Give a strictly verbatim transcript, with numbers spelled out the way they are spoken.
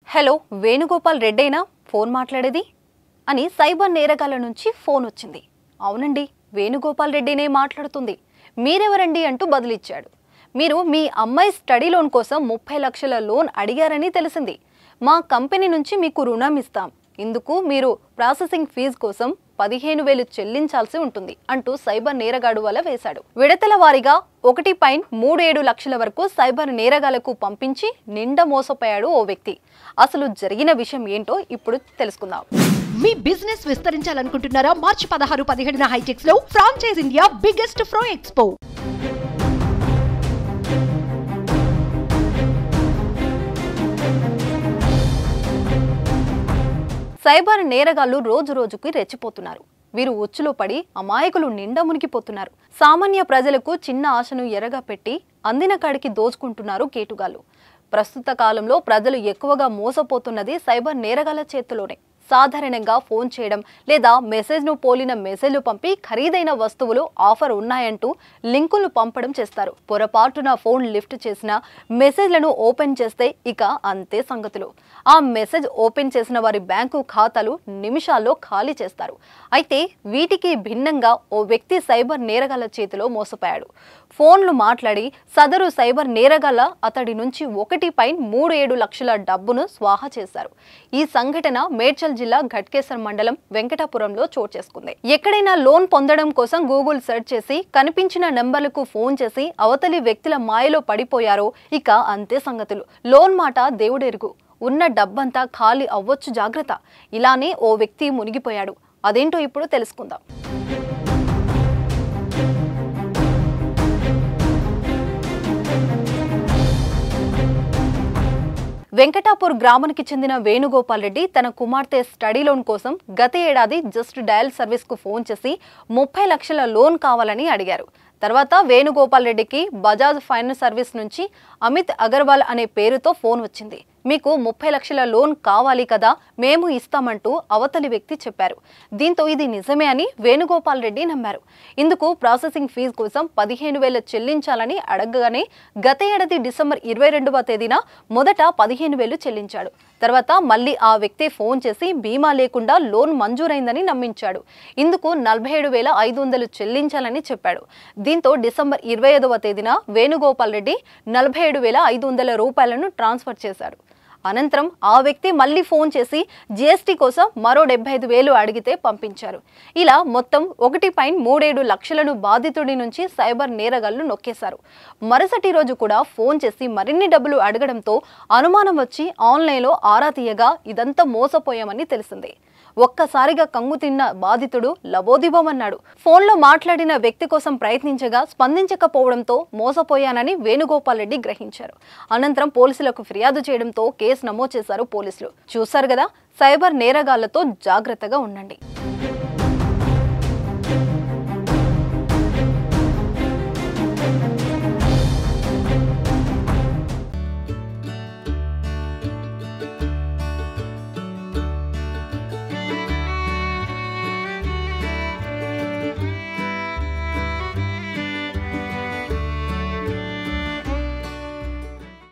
Hello Venugopal రెడ్డేనా phone మాట్లాడేది అని cyber నేరగాళ్ల నుంచి ఫోన్ వచ్చింది. అవునండి, వేణుగోపాల్ రెడ్డినే మాట్లాడుతుంది. మీరెవరండి అంటూ బదులిచ్చాడు. మీరు మీ అమ్మాయి స్టడీ లోన్ కోసం ముప్పై లక్షల లోన్ అడిగారని తెలిసింది. మా కంపెనీ నుంచి మీకు రుణం ఇస్తాం. ఇందుకు మీరు ప్రాసెసింగ్ ఫీజు కోసం పదిహేను వేలు చెల్లించాల్సి ఉంటుంది అంటూ సైబర్ నేరగాడు వల వేశాడు. విడతల వారీగా ఒకటి పాయింట్ మూడు ఏడు లక్షల వరకు సైబర్ నేరగాళ్లకు పంపించి నిండా మోసపోయాడు ఓ వ్యక్తి. అసలు జరిగిన విషయం ఏంటో ఇప్పుడు తెలుసుకుందాం. మీ బిజినెస్ విస్తరించాలనుకుంటున్నారా? మార్చి పదహారు పదిహేడున హైటెక్స్ లో franchise India biggest pro expo. Cyber నేరగాళ్లు రోజు రోజుకి రెచ్చిపోతున్నారు. వీరు ఉచ్చులో పడి అమాయకులు నిండా మునిగిపోతున్నారు. సామాన్య ప్రజలకు చిన్న ఆశను ఎరగా పెట్టి అందిన కాడికి దోచుకుంటున్నారు కేటుగాళ్లు. ప్రస్తుత కాలంలో ప్రజలు ఎక్కువగా మోసపోతున్నది సైబర్ నేరగాళ్ల చేతిలోనే. సాధారణంగా ఫోన్ చేయడం లేదా మెసేజ్ను పోలిన మెసేజ్లు పంపి ఖరీదైన వస్తువులు ఆఫర్ ఉన్నాయంటూ లింకులు పంపడం చేస్తారు. పొరపాటున ఫోన్ లిఫ్ట్ చేసిన మెసేజ్లను ఓపెన్ చేస్తే ఇక అంతే సంగతులు. ఆ మెసేజ్ ఓపెన్ చేసిన వారి బ్యాంకు ఖాతాలు నిమిషాల్లో ఖాళీ చేస్తారు. అయితే వీటికి భిన్నంగా ఓ వ్యక్తి సైబర్ నేరగాళ్ల చేతిలో మోసపోయాడు. ఫోన్లు మాట్లాడి సదరు సైబర్ నేరగాళ్ల అతడి నుంచి ఒకటి పాయింట్ మూడు ఏడు లక్షల డబ్బును స్వాహా చేశారు. ఈ సంఘటన మేడ్చల్ జిల్లా ఘట్కేసర్ మండలం వెంకటాపురంలో చోటు చేసుకుంది. ఎక్కడైనా లోన్ పొందడం కోసం గూగుల్ సెర్చ్ చేసి కనిపించిన నెంబర్లకు ఫోన్ చేసి అవతలి వ్యక్తుల మాయలో పడిపోయారో ఇక అంతే సంగతులు. లోన్ మాట దేవుడెరుగు, ఉన్న డబ్బంతా ఖాళీ అవ్వచ్చు, జాగ్రత్త. ఇలానే ఓ వ్యక్తి మునిగిపోయాడు. అదేంటో ఇప్పుడు తెలుసుకుందాం. వెంకటాపూర్ గ్రామానికి చెందిన వేణుగోపాల్ రెడ్డి తన కుమార్తె స్టడీ లోన్ కోసం గత ఏడాది జస్ట్ డయల్ సర్వీస్ కు ఫోన్ చేసి ముప్పై లక్షల లోన్ కావాలని అడిగారు. తర్వాత వేణుగోపాల్ రెడ్డికి బజాజ్ ఫైనాన్స్ సర్వీస్ నుంచి అమిత్ అగర్వాల్ అనే పేరుతో ఫోన్ వచ్చింది. మీకు ముప్పై లక్షల లోన్ కావాలి కదా, మేము ఇస్తామంటూ అవతలి వ్యక్తి చెప్పారు. దీంతో ఇది నిజమే అని వేణుగోపాల్ రెడ్డి నమ్మారు. ఇందుకు ప్రాసెసింగ్ ఫీజు కోసం పదిహేను వేలు చెల్లించాలని అడగగానే గత ఏడాది డిసెంబర్ ఇరవై రెండవ తేదీన మొదట పదిహేను వేలు చెల్లించాడు. తర్వాత మళ్ళీ ఆ వ్యక్తి ఫోన్ చేసి బీమా లేకుండా లోన్ మంజూరైందని నమ్మించాడు. ఇందుకు నలభై ఏడు వేల ఐదు వందలు చెల్లించాలని చెప్పాడు. దీంతో డిసెంబర్ ఇరవై ఐదవ తేదీన వేణుగోపాల్ రెడ్డి నలభై ఏడు వేల ఐదు వందల రూపాయలను ట్రాన్స్ఫర్ చేశాడు. అనంతరం ఆ వ్యక్తి మళ్ళీ ఫోన్ చేసి జిఎస్టీ కోసం మరో డెబ్బై ఐదు వేలు అడిగితే పంపించారు. ఇలా మొత్తం ఒకటి పాయింట్ మూడేడు లక్షలను బాధితుడి నుంచి సైబర్ నేరగాళ్లు నొక్కేశారు. మరుసటి రోజు కూడా ఫోన్ చేసి మరిన్ని డబ్బులు అడగడంతో అనుమానం వచ్చి ఆన్లైన్లో ఆరా తీయగా ఇదంతా మోసపోయామని తెలిసింది. ఒక్కసారిగా కంగు తిన్న బాధితుడు లబోదిబోమన్నాడు. ఫోన్లో మాట్లాడిన వ్యక్తి కోసం ప్రయత్నించగా స్పందించకపోవడంతో మోసపోయానని వేణుగోపాల్ రెడ్డి గ్రహించారు. అనంతరం పోలీసులకు ఫిర్యాదు చేయడంతో కేసు నమోదు చేశారు పోలీసులు. చూశారు కదా, సైబర్ నేరగాళ్లతో జాగ్రత్తగా ఉండండి.